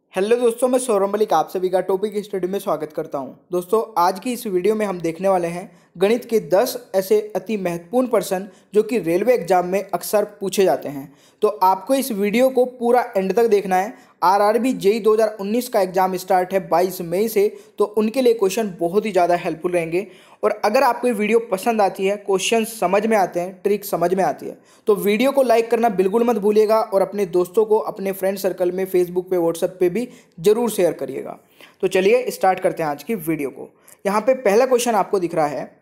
Hello दोस्तों, मैं सौरभ मलिक आप सभी का टॉपिक स्टडी में स्वागत करता हूं। दोस्तों, आज की इस वीडियो में हम देखने वाले हैं गणित के 10 ऐसे अति महत्वपूर्ण प्रश्न जो कि रेलवे एग्जाम में अक्सर पूछे जाते हैं। तो आपको इस वीडियो को पूरा एंड तक देखना है। आरआरबी जेईई 2019 का एग्जाम स्टार्ट है 22 मई से, तो उनके लिए क्वेश्चन बहुत ही ज़्यादा हेल्पफुल रहेंगे। और अगर आपको ये वीडियो पसंद आती है, क्वेश्चन समझ में आते हैं, ट्रिक समझ में आती है, तो वीडियो को लाइक करना बिल्कुल मत भूलिएगा और अपने दोस्तों को अपने फ्रेंड सर्कल में, फेसबुक पे, व्हाट्सएप पे भी जरूर शेयर करिएगा। तो चलिए स्टार्ट करते हैं आज की वीडियो को। यहाँ पे पहला क्वेश्चन आपको दिख रहा है,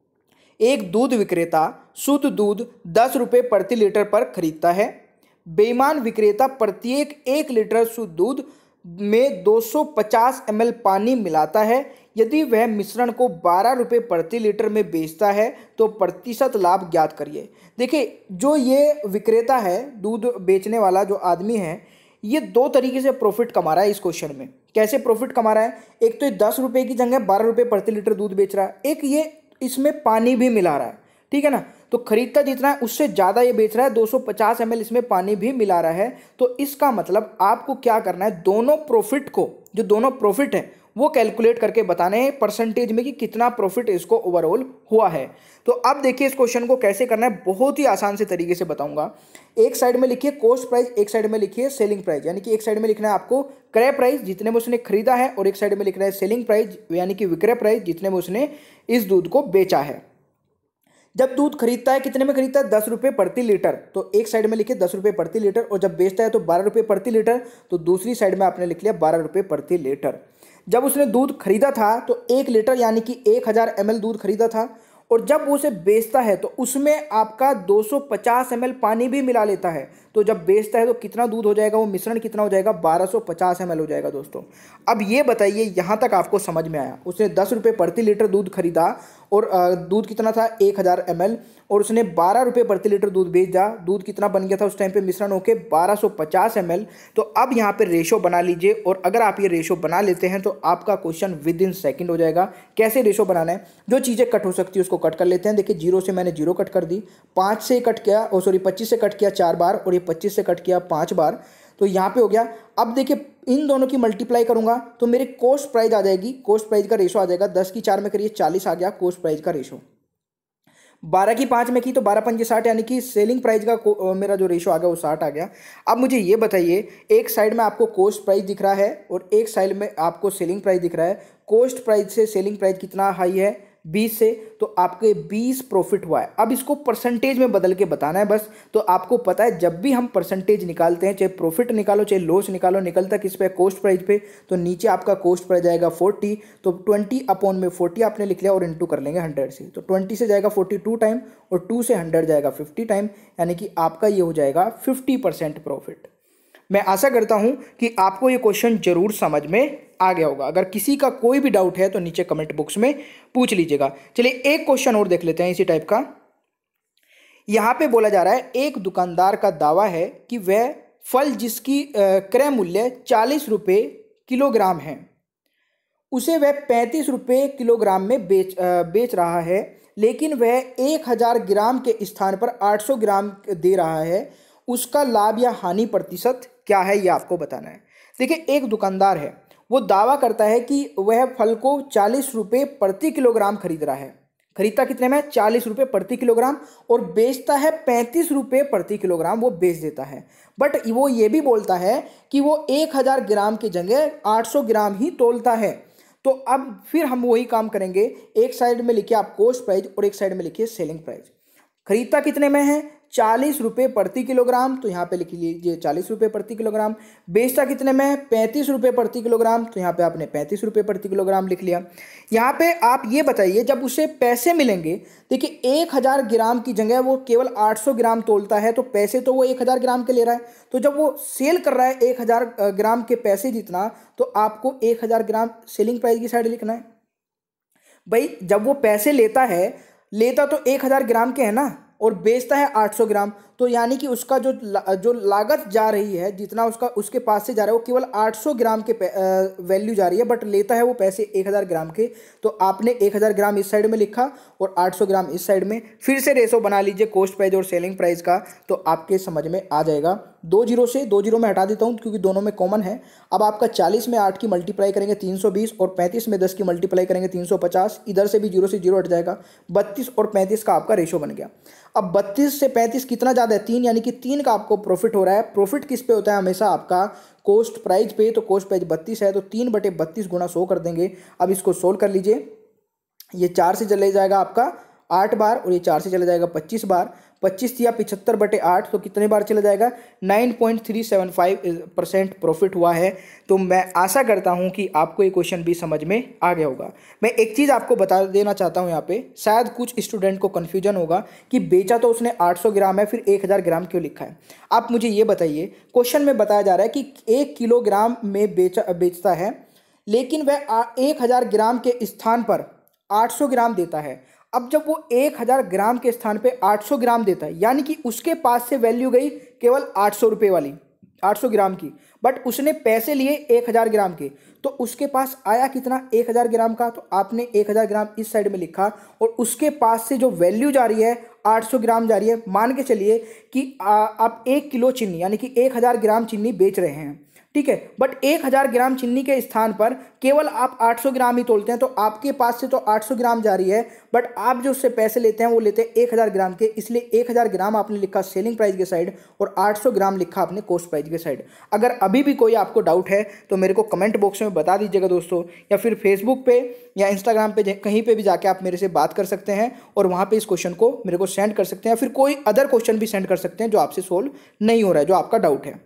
एक दूध विक्रेता शुद्ध दूध 10 रुपये प्रति लीटर पर खरीदता है। बेईमान विक्रेता प्रत्येक 1 लीटर शुद्ध दूध में 250 ml पानी मिलाता है। यदि वह मिश्रण को 12 रुपये प्रति लीटर में बेचता है तो प्रतिशत लाभ ज्ञात करिए। देखिए, जो ये विक्रेता है, दूध बेचने वाला जो आदमी है, ये दो तरीके से प्रॉफिट कमा रहा है इस क्वेश्चन में। कैसे प्रॉफिट कमा रहा है? एक तो 10 रुपये की जगह 12 रुपये प्रति लीटर दूध बेच रहा है, एक ये इसमें पानी भी मिला रहा है, ठीक है ना। तो खरीदता जितना है उससे ज़्यादा ये बेच रहा है, 250 ml इसमें पानी भी मिला रहा है। तो इसका मतलब आपको क्या करना है, दोनों प्रॉफिट को, जो दोनों प्रॉफिट है वो कैलकुलेट करके बताने हैं परसेंटेज में कि कितना प्रॉफिट इसको ओवरऑल हुआ है। तो अब देखिए इस क्वेश्चन को कैसे करना है, बहुत ही आसान से तरीके से बताऊंगा। एक साइड में लिखिए कॉस्ट प्राइस, एक साइड में लिखिए सेलिंग प्राइस। यानी कि एक साइड में लिखना है आपको क्रय प्राइस जितने में उसने खरीदा है, और एक साइड में लिखना है सेलिंग प्राइस यानी कि विक्रय प्राइस जितने में उसने इस दूध को बेचा है। जब दूध खरीदता है, कितने में खरीदता है? 10 रुपये प्रति लीटर। तो एक साइड में लिखिए 10 रुपये प्रति लीटर, और जब बेचता है तो 12 रुपये प्रति लीटर, तो दूसरी साइड में आपने लिख लिया 12 रुपये प्रति लीटर। जब उसने दूध खरीदा था तो 1 लीटर यानी कि 1000 ml दूध खरीदा था, और जब वो उसे बेचता है तो उसमें आपका 250 ml पानी भी मिला लेता है। तो जब बेचता है तो कितना दूध हो जाएगा, वो मिश्रण कितना हो जाएगा? 1250 ml हो जाएगा दोस्तों। अब ये बताइए, यहाँ तक आपको समझ में आया? उसने 10 रुपये प्रति लीटर दूध खरीदा और दूध कितना था? 1000 ml, और उसने 12 रुपये प्रति लीटर दूध बेचा। दूध कितना बन गया था उस टाइम पे मिश्रण होके? 1250 ml। तो अब यहाँ पे रेशो बना लीजिए, और अगर आप ये रेशो बना लेते हैं तो आपका क्वेश्चन विद इन सेकेंड हो जाएगा। कैसे रेशो बनाना है? जो चीज़ें कट हो सकती है उसको कट कर लेते हैं। देखिए, 0 से मैंने 0 कट कर दी, 5 से कट किया, 25 से कट किया 4 बार, और ये 25 से कट किया 5 बार। तो यहाँ पे हो गया। अब देखिए, इन दोनों की मल्टीप्लाई करूंगा तो मेरी कॉस्ट प्राइस आ जाएगी। कॉस्ट प्राइस का रेशो आ जाएगा 10 की 4 में करिए 40 आ गया कॉस्ट प्राइस का रेशो। 12 की 5 में की तो 12 पंजे 60, यानी कि सेलिंग प्राइस का मेरा जो रेशो आ गया वो 60 आ गया। अब मुझे ये बताइए, एक साइड में आपको कॉस्ट प्राइस दिख रहा है और एक साइड में आपको सेलिंग प्राइस दिख रहा है। कॉस्ट प्राइस से सेलिंग प्राइस कितना हाई है? 20 से, तो आपके 20 प्रॉफिट हुआ है। अब इसको परसेंटेज में बदल के बताना है बस। तो आपको पता है, जब भी हम परसेंटेज निकालते हैं, चाहे प्रॉफिट निकालो चाहे लॉस निकालो, निकलता किस पे? कॉस्ट प्राइस पे। तो नीचे आपका कॉस्ट प्राइस जाएगा 40, तो 20 अपॉन में 40 आपने लिख लिया और इंटू कर लेंगे 100 से। तो 20 से जाएगा 42 टाइम, और 2 से 100 जाएगा 50 टाइम, यानी कि आपका ये हो जाएगा 50% प्रॉफिट। मैं आशा करता हूं कि आपको ये क्वेश्चन जरूर समझ में आ गया होगा। अगर किसी का कोई भी डाउट है तो नीचे कमेंट बॉक्स में पूछ लीजिएगा। चलिए एक क्वेश्चन और देख लेते हैं इसी टाइप का। यहां पे बोला जा रहा है, एक दुकानदार का दावा है कि वह फल जिसकी क्रय मूल्य 40 रुपये किलोग्राम है, उसे वह 35 रुपये किलोग्राम में बेच रहा है, लेकिन वह 1000 ग्राम के स्थान पर 800 ग्राम दे रहा है। उसका लाभ या हानि प्रतिशत क्या है, यह आपको बताना है। देखिए, एक दुकानदार है, वो दावा करता है कि वह फल को 40 रुपये प्रति किलोग्राम खरीद रहा है। खरीदता कितने में? 40 रुपये प्रति किलोग्राम, और बेचता है 35 रुपये प्रति किलोग्राम, वो बेच देता है। बट वो ये भी बोलता है कि वो 1000 ग्राम की जगह 800 ग्राम ही तोलता है। तो अब फिर हम वही काम करेंगे, एक साइड में लिखिए आप कॉस्ट प्राइस और एक साइड में लिखिए सेलिंग प्राइस। खरीदता कितने में है? 40 रुपये प्रति किलोग्राम, तो यहाँ पे लिख लीजिए 40 रुपये प्रति किलोग्राम। बेचता कितने में है? 35 रुपये प्रति किलोग्राम, तो यहाँ पे आपने 35 रुपये प्रति किलोग्राम लिख लिया। यहाँ पे आप ये बताइए, जब उसे पैसे मिलेंगे, देखिए 1000 ग्राम की जगह वो केवल 800 ग्राम तोलता है, तो पैसे तो वो 1000 ग्राम के ले रहा है। तो जब वो सेल कर रहा है 1000 ग्राम के पैसे जितना, तो आपको 1000 ग्राम सेलिंग प्राइस की साइड लिखना है। भाई, जब वो पैसे लेता तो 1000 ग्राम के है ना, और बेचता है 800 ग्राम, तो यानी कि उसका जो लागत जा रही है, जितना उसके पास से जा रहा है, वो केवल 800 ग्राम के वैल्यू जा रही है, बट लेता है वो पैसे 1000 ग्राम के। तो आपने 1000 ग्राम इस साइड में लिखा और 800 ग्राम इस साइड में। फिर से रेशो बना लीजिए कॉस्ट प्राइस और सेलिंग प्राइस का, तो आपके समझ में आ जाएगा दो जीरो से, दो जीरो में हटा देता हूँ क्योंकि दोनों में कॉमन है। अब आपका 40 में 8 की मल्टीप्लाई करेंगे 320 और 35 में 10 की मल्टीप्लाई करेंगे 350। इधर से भी जीरो से जीरो हट जाएगा, 32 और 35 का आपका रेशो बन गया। अब 32 से 35 कितना ज़्यादा है, 3, यानी कि 3 का आपको प्रॉफिट हो रहा है। प्रॉफिट किस पे होता है, हमेशा आपका कॉस्ट प्राइस पे, तो कॉस्ट प्राइस 32 है तो 3/32 गुणा 100 कर देंगे। अब इसको सोल्व कर लीजिए, ये 4 से चले जाएगा आपका 8 बार और ये 4 से चला जाएगा 25 बार। 25 या 75/8 तो कितने बार चला जाएगा, 9.375% प्रॉफिट हुआ है। तो मैं आशा करता हूं कि आपको ये क्वेश्चन भी समझ में आ गया होगा। मैं एक चीज़ आपको बता देना चाहता हूं, यहाँ पे शायद कुछ स्टूडेंट को कन्फ्यूजन होगा कि बेचा तो उसने 800 ग्राम है, फिर 1000 ग्राम क्यों लिखा है। आप मुझे ये बताइए, क्वेश्चन में बताया जा रहा है कि 1 किलोग्राम में बेचता है, लेकिन वह 1000 ग्राम के स्थान पर 800 ग्राम देता है। अब जब वो 1000 ग्राम के स्थान पे 800 ग्राम देता है, यानी कि उसके पास से वैल्यू गई केवल 800 रुपये वाली, 800 ग्राम की, बट उसने पैसे लिए 1000 ग्राम के, तो उसके पास आया कितना, 1000 ग्राम का। तो आपने 1000 ग्राम इस साइड में लिखा और उसके पास से जो वैल्यू जा रही है 800 ग्राम जा रही है। मान के चलिए कि आप 1 किलो चीनी यानी कि 1000 ग्राम चीनी बेच रहे हैं, ठीक है, बट 1000 ग्राम चीनी के स्थान पर केवल आप 800 ग्राम ही तोलते हैं, तो आपके पास से तो 800 ग्राम जा रही है, बट आप जो उससे पैसे लेते हैं वो लेते हैं 1000 ग्राम के, इसलिए 1000 ग्राम आपने लिखा सेलिंग प्राइस के साइड और 800 ग्राम लिखा आपने कॉस्ट प्राइस के साइड। अगर अभी भी कोई आपको डाउट है तो मेरे को कमेंट बॉक्स में बता दीजिएगा दोस्तों, या फिर फेसबुक पे या इंस्टाग्राम पे कहीं पे भी जाके आप मेरे से बात कर सकते हैं और वहाँ पे इस क्वेश्चन को मेरे को सेंड कर सकते हैं, या फिर कोई अदर क्वेश्चन भी सेंड कर सकते हैं जो आपसे सोल्व नहीं हो रहा है, जो आपका डाउट है।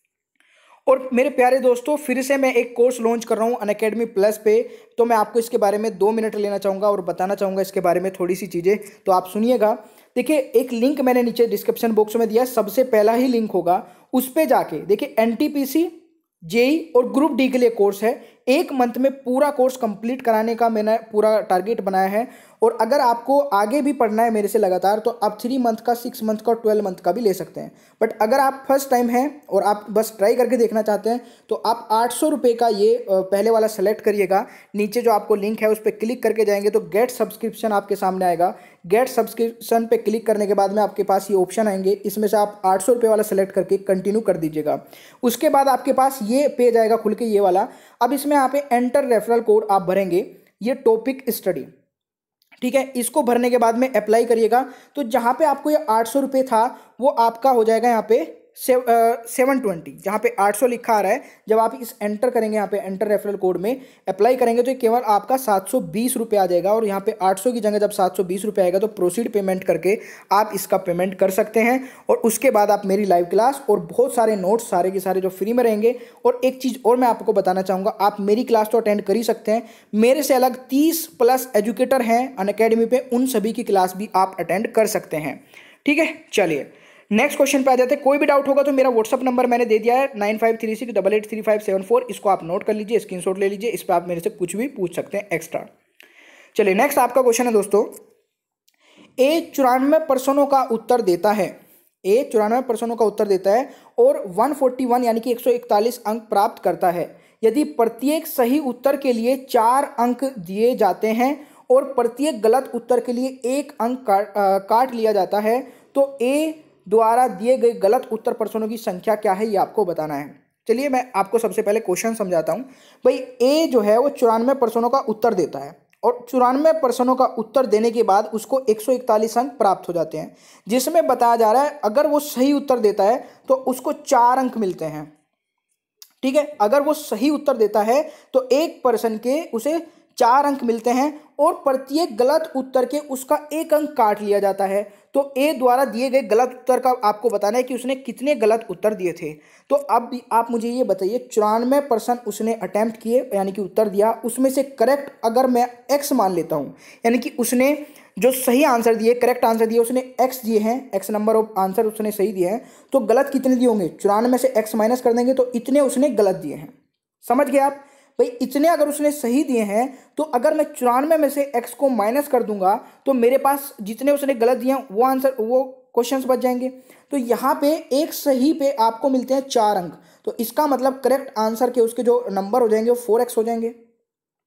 और मेरे प्यारे दोस्तों, फिर से मैं एक कोर्स लॉन्च कर रहा हूँ अनअकैडमी प्लस पे, तो मैं आपको इसके बारे में 2 मिनट लेना चाहूँगा और बताना चाहूँगा इसके बारे में थोड़ी सी चीज़ें, तो आप सुनिएगा। देखिए, एक लिंक मैंने नीचे डिस्क्रिप्शन बॉक्स में दिया है, सबसे पहला ही लिंक होगा, उस पर जाके देखिए एनटीपीसी, जेई और ग्रुप डी के लिए कोर्स है। 1 मंथ में पूरा कोर्स कंप्लीट कराने का मैंने पूरा टारगेट बनाया है। और अगर आपको आगे भी पढ़ना है मेरे से लगातार, तो आप 3 मंथ का, 6 मंथ का और 12 मंथ का भी ले सकते हैं। बट अगर आप फर्स्ट टाइम हैं और आप बस ट्राई करके देखना चाहते हैं, तो आप 800 रुपये का ये पहले वाला सेलेक्ट करिएगा। नीचे जो आपको लिंक है उस पर क्लिक करके जाएंगे तो गेट सब्सक्रिप्शन आपके सामने आएगा। गेट सब्सक्रिप्शन पे क्लिक करने के बाद में आपके पास ये ऑप्शन आएंगे, इसमें से आप 800 रुपये वाला सेलेक्ट करके कंटिन्यू कर दीजिएगा। उसके बाद आपके पास ये पेज आएगा खुल के, ये वाला। अब इसमें यहाँ पे एंटर रेफरल कोड आप भरेंगे, ये टॉपिक स्टडी, ठीक है। इसको भरने के बाद में अप्लाई करिएगा, तो जहाँ पे आपको ये 800 रुपये था वो आपका हो जाएगा यहाँ पे 720, जहाँ पे 800 लिखा आ रहा है। जब आप इस एंटर करेंगे, यहाँ पे एंटर रेफरल कोड में अप्लाई करेंगे, तो ये केवल आपका 720 रुपये आ जाएगा। और यहाँ पे 800 की जगह जब 720 रुपये आएगा तो प्रोसीड पेमेंट करके आप इसका पेमेंट कर सकते हैं। और उसके बाद आप मेरी लाइव क्लास और बहुत सारे नोट्स सारे के सारे जो फ्री में रहेंगे। और एक चीज़ और मैं आपको बताना चाहूँगा, आप मेरी क्लास तो अटेंड कर ही सकते हैं, मेरे से अलग 30+ एजुकेटर हैं अनअकैडमी पे, उन सभी की क्लास भी आप अटेंड कर सकते हैं, ठीक है। चलिए नेक्स्ट क्वेश्चन पे आ जाते हैं। कोई भी डाउट होगा तो मेरा व्हाट्सअप नंबर मैंने दे दिया है 9536883574, इसको आप नोट कर लीजिए, स्क्रीनशॉट ले लीजिए, इस पर आप मेरे से कुछ भी पूछ सकते हैं एक्स्ट्रा। चलिए नेक्स्ट आपका क्वेश्चन है दोस्तों, ए 94 प्रश्नों का उत्तर देता है, ए 94 प्रश्नों का उत्तर देता है और 141 यानी कि 141 अंक प्राप्त करता है। यदि प्रत्येक सही उत्तर के लिए 4 अंक दिए जाते हैं और प्रत्येक गलत उत्तर के लिए 1 अंक काट लिया जाता है, तो ए द्वारा दिए गए गलत उत्तर प्रश्नों की संख्या क्या है, ये आपको बताना है। चलिए मैं आपको सबसे पहले क्वेश्चन समझाता हूं। भाई ए जो है वो 94 प्रश्नों का उत्तर देता है और 94 प्रश्नों का उत्तर देने के बाद उसको 141 अंक प्राप्त हो जाते हैं, जिसमें बताया जा रहा है अगर वो सही उत्तर देता है तो उसको 4 अंक मिलते हैं, ठीक है। अगर वो सही उत्तर देता है तो एक पर्सन के उसे 4 अंक मिलते हैं और प्रत्येक गलत उत्तर के उसका 1 अंक काट लिया जाता है। तो ए द्वारा दिए गए गलत उत्तर का आपको बताना है कि उसने कितने गलत उत्तर दिए थे। तो अब भी आप मुझे ये बताइए, 94% उसने अटेम्प्ट किए यानी कि उत्तर दिया, उसमें से करेक्ट अगर मैं एक्स मान लेता हूँ, यानी कि उसने जो सही आंसर दिए, करेक्ट आंसर दिए, उसने एक्स दिए हैं, एक्स नंबर ऑफ आंसर उसने सही दिए हैं, तो गलत कितने दिए होंगे, 94 में से एक्स माइनस कर देंगे तो इतने उसने गलत दिए हैं। समझ गए आप भाई, इतने अगर उसने सही दिए हैं तो अगर मैं 94 में से एक्स को माइनस कर दूंगा तो मेरे पास जितने उसने गलत दिए हैं वो आंसर, वो क्वेश्चंस बच जाएंगे। तो यहाँ पे एक सही पे आपको मिलते हैं 4 अंक, तो इसका मतलब करेक्ट आंसर के उसके जो नंबर हो जाएंगे वो 4x हो जाएंगे।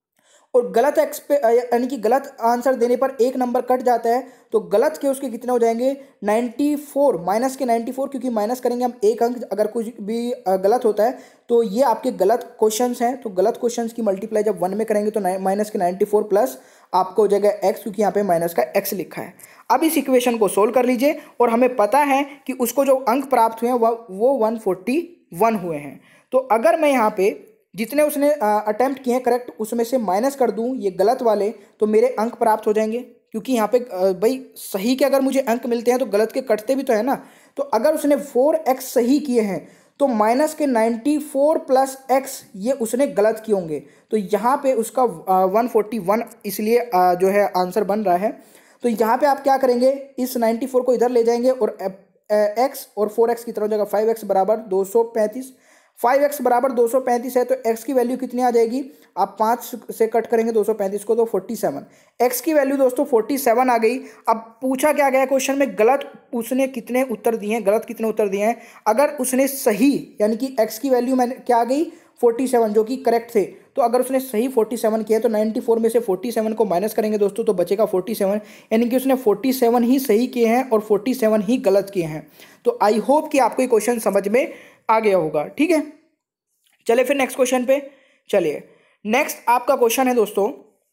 और गलत एक्स पे यानी कि गलत आंसर देने पर एक नंबर कट जाता है, तो गलत के उसके कितने हो जाएंगे 94, माइनस के 94, क्योंकि माइनस करेंगे हम एक अंक अगर कुछ भी गलत होता है। तो ये आपके गलत क्वेश्चंस हैं, तो गलत क्वेश्चंस की मल्टीप्लाई जब 1 में करेंगे तो माइनस के 94 प्लस आपको हो जाएगा एक्स, क्योंकि यहाँ पे माइनस का एक्स लिखा है। अब इस इक्वेशन को सोल्व कर लीजिए और हमें पता है कि उसको जो अंक प्राप्त हुए हैं वो 141 हुए हैं। तो अगर मैं यहाँ पे जितने उसने अटेम्प्ट किए हैं करेक्ट उसमें से माइनस कर दूं ये गलत वाले, तो मेरे अंक प्राप्त हो जाएंगे, क्योंकि यहाँ पे भाई सही के अगर मुझे अंक मिलते हैं तो गलत के कटते भी तो है ना। तो अगर उसने 4x सही किए हैं तो माइनस के 94 प्लस एक्स ये उसने गलत किए होंगे, तो यहाँ पे उसका 141 इसलिए जो है आंसर बन रहा है। तो यहाँ पे आप क्या करेंगे, इस 94 को इधर ले जाएंगे और x और 4x की तरफ हो जाएगा 5x बराबर 235। 5x बराबर 235 है तो x की वैल्यू कितनी आ जाएगी, आप 5 से कट करेंगे 235 को तो 47। x की वैल्यू दोस्तों 47 आ गई। अब पूछा क्या गया क्वेश्चन में, गलत उसने कितने उत्तर दिए हैं, गलत कितने उत्तर दिए हैं। अगर उसने सही यानी कि x की वैल्यू मैंने क्या आ गई 47 जो कि करेक्ट थे, तो अगर उसने सही 47 किया तो 94 में से 47 को माइनस करेंगे दोस्तों तो बचेगा 47, यानी कि उसने 47 ही सही किए हैं और 47 ही गलत किए हैं। तो आई होप कि आपको ये क्वेश्चन समझ में आ गया होगा। ठीक है, चलिए फिर नेक्स्ट क्वेश्चन पे चलिए। नेक्स्ट आपका क्वेश्चन है दोस्तों,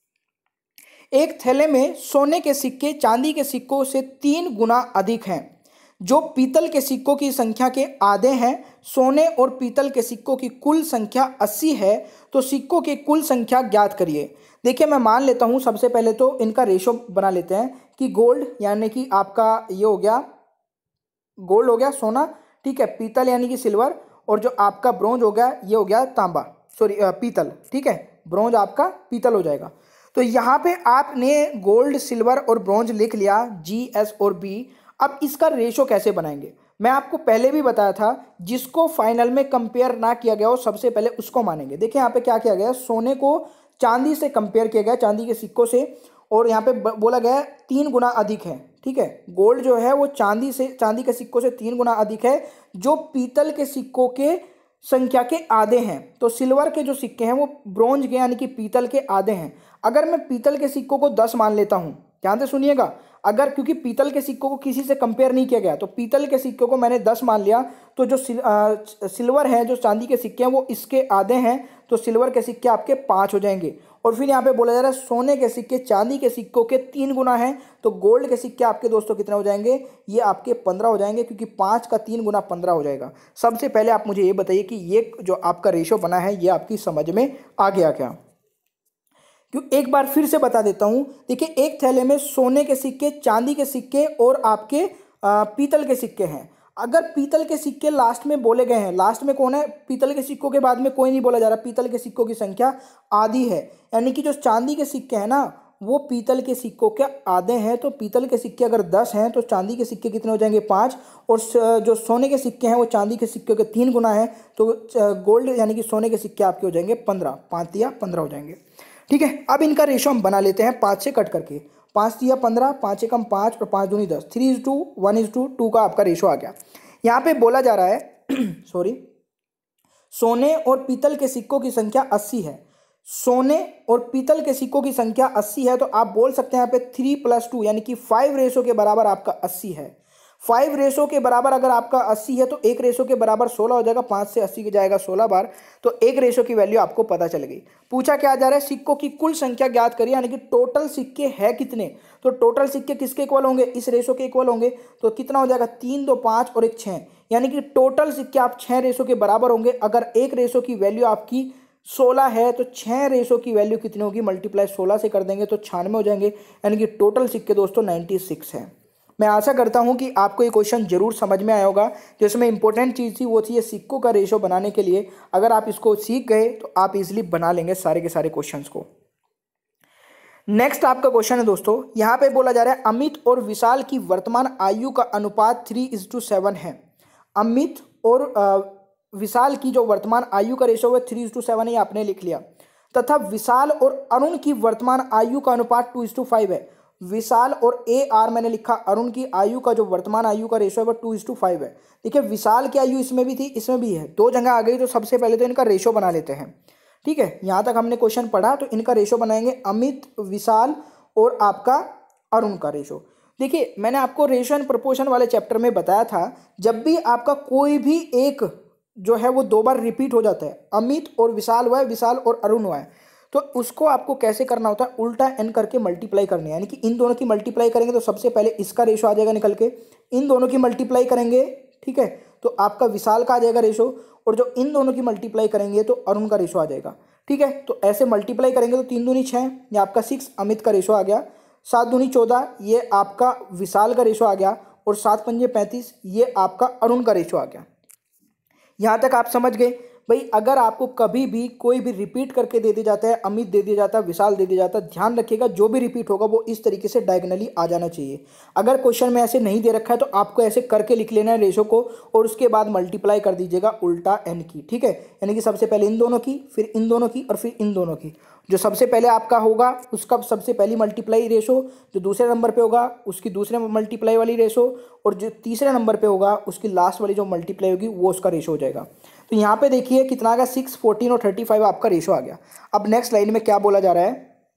एक थैले में सोने के सिक्के चांदी के सिक्कों से 3 गुना अधिक हैं, जो पीतल के सिक्कों की संख्या के आधे हैं। सोने और पीतल के सिक्कों की कुल संख्या 80 है, तो सिक्कों की कुल संख्या ज्ञात करिए। देखिए मैं मान लेता हूं सबसे पहले तो इनका रेशो बना लेते हैं कि गोल्ड यानी कि आपका ये हो गया गोल्ड हो गया सोना, ठीक है, पीतल यानी कि सिल्वर, और जो आपका ब्रोंज हो गया ये हो गया तांबा, सॉरी पीतल, ठीक है, ब्रोंज आपका पीतल हो जाएगा। तो यहाँ पे आपने गोल्ड सिल्वर और ब्रोंज लिख लिया जी एस और बी। अब इसका रेशो कैसे बनाएंगे, मैं आपको पहले भी बताया था, जिसको फाइनल में कंपेयर ना किया गया हो सबसे पहले उसको मानेंगे। देखिए यहाँ पे क्या किया गया, सोने को चांदी से कंपेयर किया गया, चांदी के सिक्कों से, और यहाँ पे बोला गया 3 गुना अधिक है। ठीक है, गोल्ड जो है वो चांदी के सिक्कों से 3 गुना अधिक है, जो पीतल के सिक्कों के संख्या के आधे हैं। तो सिल्वर के जो सिक्के हैं वो ब्रोंज के यानी कि पीतल के आधे हैं। अगर मैं पीतल के सिक्कों को 10 मान लेता हूं, ध्यान से सुनिएगा, अगर क्योंकि पीतल के सिक्कों को किसी से कंपेयर नहीं किया गया, तो पीतल के सिक्कों को मैंने 10 मान लिया, तो जो सिल्वर है, जो चांदी के सिक्के हैं वो इसके आधे हैं, तो सिल्वर के सिक्के आपके 5 हो जाएंगे। और फिर यहाँ पे बोला जा रहा है सोने के सिक्के चांदी के सिक्कों के 3 गुना हैं, तो गोल्ड के सिक्के आपके दोस्तों कितने हो जाएंगे, ये आपके 15 हो जाएंगे, क्योंकि 5 का 3 गुना 15 हो जाएगा। सबसे पहले आप मुझे ये बताइए कि ये जो आपका रेशो बना है ये आपकी समझ में आ गया क्या। क्यों, एक बार फिर से बता देता हूं, देखिए एक थैले में सोने के सिक्के, चांदी के सिक्के और आपके पीतल के सिक्के हैं। अगर पीतल के सिक्के लास्ट में बोले गए हैं, लास्ट में कौन है, पीतल के सिक्कों के बाद में कोई नहीं बोला जा रहा, पीतल के सिक्कों की संख्या आधी है, यानी कि जो चांदी के सिक्के हैं ना वो पीतल के सिक्कों के आधे हैं। तो पीतल के सिक्के अगर 10 हैं तो चांदी के सिक्के कितने हो जाएंगे 5, और जो सोने के सिक्के हैं वो चांदी के सिक्के के 3 गुना है, तो गोल्ड यानी कि सोने के सिक्के आपके हो जाएंगे 15, 5 या 15 हो जाएंगे। ठीक है, अब इनका रेशो हम बना लेते हैं 5 से कट करके, 5 या 15, 5 एकम 5 और 5 दूनी 10, 3:1:2 का आपका रेशो आ गया। यहाँ पे बोला जा रहा है सॉरी, सोने और पीतल के सिक्कों की संख्या 80 है, सोने और पीतल के सिक्कों की संख्या 80 है, तो आप बोल सकते हैं यहाँ पे 3+2 यानी कि 5 रेशो के बराबर आपका 80 है। 5 रेशो के बराबर अगर आपका 80 है तो 1 रेशो के बराबर 16 हो जाएगा, 5 से 80 के जाएगा 16 बार, तो 1 रेशो की वैल्यू आपको पता चल गई। पूछा क्या जा रहा है, सिक्कों की कुल संख्या ज्ञात करिए, यानी कि टोटल सिक्के हैं कितने, तो टोटल सिक्के किसके इक्वल होंगे, इस रेशो के इक्वल होंगे, तो कितना हो जाएगा 3, 2, 5 और 1, 6, यानी कि टोटल सिक्के आप 6 रेशो के बराबर होंगे। अगर 1 रेशो की वैल्यू आपकी 16 है तो 6 रेशो की वैल्यू कितनी होगी, मल्टीप्लाई 16 से कर देंगे तो 96 हो जाएंगे, यानी कि टोटल सिक्के दोस्तों 96 है। मैं आशा करता हूं कि आपको ये क्वेश्चन जरूर समझ में आया होगा। जिसमें इंपॉर्टेंट चीज़ थी वो थी ये सिक्कों का रेशो बनाने के लिए। अगर आप इसको सीख गए तो आप इजीली बना लेंगे सारे के सारे क्वेश्चंस को। नेक्स्ट आपका क्वेश्चन है दोस्तों, यहाँ पे बोला जा रहा है अमित और विशाल की वर्तमान आयु का अनुपात 3:7 है। अमित और विशाल की जो वर्तमान आयु का रेशो है 3:7 है, आपने लिख लिया, तथा विशाल और अरुण की वर्तमान आयु का अनुपात 2:5 है। विशाल और AR मैंने लिखा, अरुण की आयु का जो वर्तमान आयु का रेशो है वो 2:5 है। देखिए विशाल की आयु इसमें भी थी, इसमें भी है, 2 जगह आ गई, तो सबसे पहले तो इनका रेशो बना लेते हैं। ठीक है, यहाँ तक हमने क्वेश्चन पढ़ा। तो इनका रेशो बनाएंगे अमित, विशाल और आपका अरुण का रेशो। देखिए मैंने आपको रेशो एंड प्रोपोर्शन वाले चैप्टर में बताया था, जब भी आपका कोई भी एक जो है वो 2 बार रिपीट हो जाता है, अमित और विशाल हुआ है, विशाल और अरुण हुआ है, तो उसको आपको कैसे करना होता है, उल्टा एन करके मल्टीप्लाई करनी है। यानी कि इन दोनों की मल्टीप्लाई करेंगे तो सबसे पहले इसका रेशो आ जाएगा निकल के, इन दोनों की मल्टीप्लाई करेंगे, ठीक है, तो आपका विशाल का आ जाएगा रेशो, और जो इन दोनों की मल्टीप्लाई करेंगे तो अरुण का रेशो आ जाएगा। ठीक है, तो ऐसे मल्टीप्लाई करेंगे तो 3 दूनी 6, ये आपका 6 अमित का रेशो आ गया, 7 दूनी 14 ये आपका विशाल का रेशो आ गया, और 7 पंजे 35 ये आपका अरुण का रेशो आ गया। यहाँ तक आप समझ गए भाई। अगर आपको कभी भी कोई भी रिपीट करके दे दिया जाता है, अमित दे दिया जाता है, विशाल दे दिया जाता है, ध्यान रखिएगा जो भी रिपीट होगा वो इस तरीके से डायगोनली आ जाना चाहिए। अगर क्वेश्चन में ऐसे नहीं दे रखा है तो आपको ऐसे करके लिख लेना है रेशो को, और उसके बाद मल्टीप्लाई कर दीजिएगा उल्टा एन की। ठीक है, यानी कि सबसे पहले इन दोनों की, फिर इन दोनों की, और फिर इन दोनों की। जो सबसे पहले आपका होगा उसका सबसे पहली मल्टीप्लाई रेशो, जो दूसरे नंबर पे होगा उसकी दूसरे मल्टीप्लाई वाली रेशो, और जो तीसरे नंबर पे होगा उसकी लास्ट वाली जो मल्टीप्लाई होगी वो उसका रेशो हो जाएगा। तो यहाँ पे देखिए कितना आ गया, 6, 14 और 35 आपका रेशो आ गया। अब नेक्स्ट लाइन में क्या बोला जा रहा है,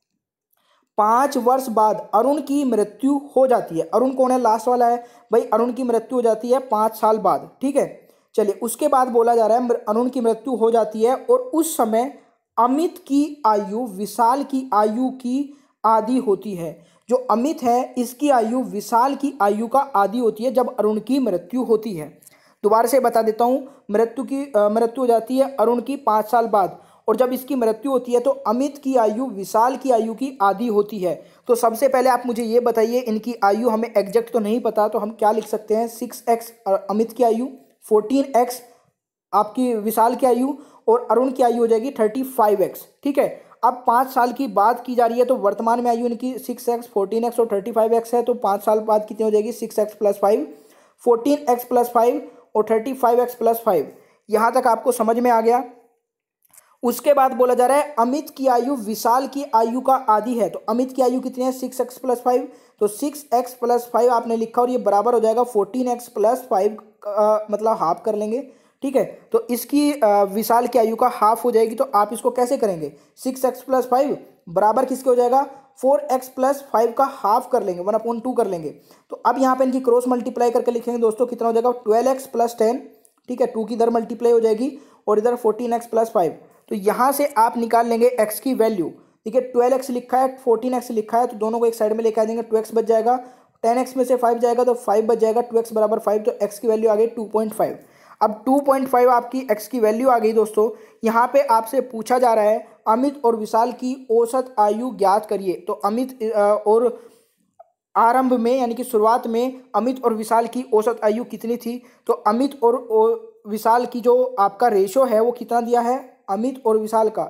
5 वर्ष बाद अरुण की मृत्यु हो जाती है। अरुण कौन है, लास्ट वाला है भाई। अरुण की मृत्यु हो जाती है 5 साल बाद। ठीक है, चलिए उसके बाद बोला जा रहा है अरुण की मृत्यु हो जाती है, और उस समय अमित की आयु विशाल की आयु की आधी होती है। जो अमित है इसकी आयु विशाल की आयु का आधी होती है जब अरुण की मृत्यु होती है। दोबारा से बता देता हूँ, मृत्यु हो जाती है अरुण की 5 साल बाद, और जब इसकी मृत्यु होती है तो अमित की आयु विशाल की आयु की आधी होती है। तो सबसे पहले आप मुझे ये बताइए, इनकी आयु हमें एग्जैक्ट तो नहीं पता, तो हम क्या लिख सकते हैं, 6x अमित की आयु, 14x आपकी विशाल की आयु, और अरुण की आयु हो जाएगी 35x। ठीक है, अब 5 साल की बात की जा रही है तो वर्तमान में आयु इनकी 6x, 14x और 35x है। तो 5 साल बाद कितनी हो जाएगी, 6x + 5, 14x + 5 और 35x + 5। यहाँ तक आपको समझ में आ गया। उसके बाद बोला जा रहा है अमित की आयु विशाल की आयु का आधी है। तो अमित की आयु कितनी है, 6x + 5, तो 6x + 5 आपने लिखा, और ये बराबर हो जाएगा 14x + 5, मतलब हाफ कर लेंगे। ठीक है, तो इसकी विशाल की आयु का हाफ हो जाएगी। तो आप इसको कैसे करेंगे, 6x + 5 बराबर किसके हो जाएगा, 4x + 5 का हाफ कर लेंगे, 1/2 कर लेंगे। तो अब यहाँ पे इनकी क्रॉस मल्टीप्लाई करके लिखेंगे दोस्तों, कितना हो जाएगा, 12x + 10। ठीक है, 2 की इधर मल्टीप्लाई हो जाएगी, और इधर 14x + 5। तो यहाँ से आप निकाल लेंगे x की वैल्यू। ठीक है, 12x लिखा है, 14x लिखा है, तो दोनों को एक साइड में लेकर आ जाएंगे, 2x बच जाएगा, 10x में से 5 जाएगा तो 5 बच जाएगा, 2x = 5, तो x की वैल्यू आ गई 2.5। अब 2.5 आपकी x की वैल्यू आ गई दोस्तों। यहाँ पे आपसे पूछा जा रहा है अमित और विशाल की औसत आयु ज्ञात करिए। तो अमित और आरंभ में यानी कि शुरुआत में अमित और विशाल की औसत आयु कितनी थी, तो अमित और विशाल की जो आपका रेशो है वो कितना दिया है, अमित और विशाल का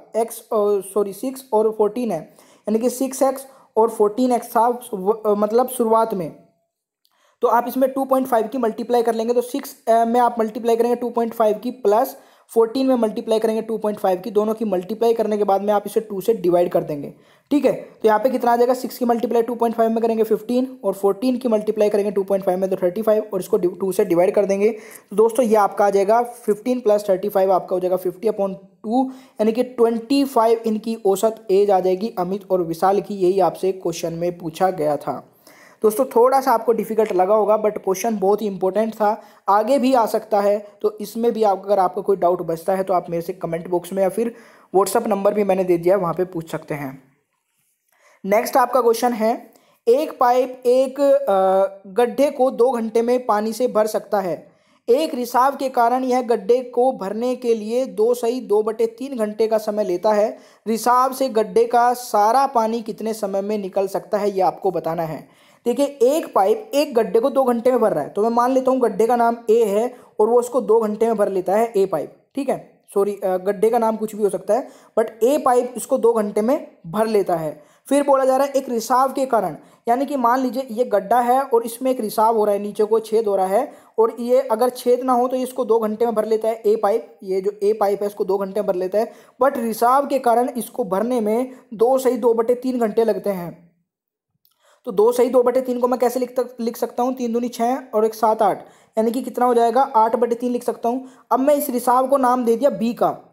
6 और 14 है, यानी कि 6x और 14x था मतलब शुरुआत में। तो आप इसमें 2.5 की मल्टीप्लाई कर लेंगे, तो 6 में आप मल्टीप्लाई करेंगे 2.5 की, प्लस 14 में मल्टीप्लाई करेंगे 2.5 की। दोनों की मल्टीप्लाई करने के बाद में आप इसे 2 से डिवाइड कर देंगे। ठीक है, तो यहाँ पे कितना आ जाएगा, 6 की मल्टीप्लाई 2.5 में करेंगे 15, और 14 की मल्टीप्लाई करेंगे 2.5 में तो 35, और इसको 2 से डिवाइड कर देंगे। तो दोस्तों ये आपका आ जाएगा 15 + 35 आपका हो जाएगा 50/2, यानी कि 25 इनकी औसत एज आ जाएगी अमित और विशाल की। यही आपसे क्वेश्चन में पूछा गया था। दोस्तों थोड़ा सा आपको डिफिकल्ट लगा होगा, बट क्वेश्चन बहुत ही इंपॉर्टेंट था, आगे भी आ सकता है। तो इसमें भी अगर आपको कोई डाउट बचता है तो आप मेरे से कमेंट बॉक्स में या फिर व्हाट्सअप नंबर भी मैंने दे दिया है, वहाँ पे पूछ सकते हैं। नेक्स्ट आपका क्वेश्चन है, एक पाइप एक गड्ढे को 2 घंटे में पानी से भर सकता है। एक रिसाव के कारण यह गड्ढे को भरने के लिए 2/3 घंटे का समय लेता है। रिसाव से गड्ढे का सारा पानी कितने समय में निकल सकता है, यह आपको बताना है। देखिए एक पाइप एक गड्ढे को 2 घंटे में भर रहा है, तो मैं मान लेता हूँ गड्ढे का नाम ए है और वो उसको 2 घंटे में भर लेता है, ए पाइप। ठीक है, सॉरी गड्ढे का नाम कुछ भी हो सकता है, बट ए पाइप इसको 2 घंटे में भर लेता है। फिर बोला जा रहा है एक रिसाव के कारण, यानी कि मान लीजिए ये गड्ढा है और इसमें एक रिसाव हो रहा है, नीचे को छेद हो रहा है, और ये अगर छेद ना हो तो इसको 2 घंटे में भर लेता है ए पाइप। ये जो ए पाइप है इसको 2 घंटे में भर लेता है, बट रिसाव के कारण इसको भरने में 2/3 घंटे लगते हैं। तो 2/3 को मैं कैसे लिख सकता हूँ, 3 दूनी 6 और 1 7 8, यानी कि कितना हो जाएगा 8/3 लिख सकता हूँ। अब मैं इस रिसाव को नाम दे दिया बी का,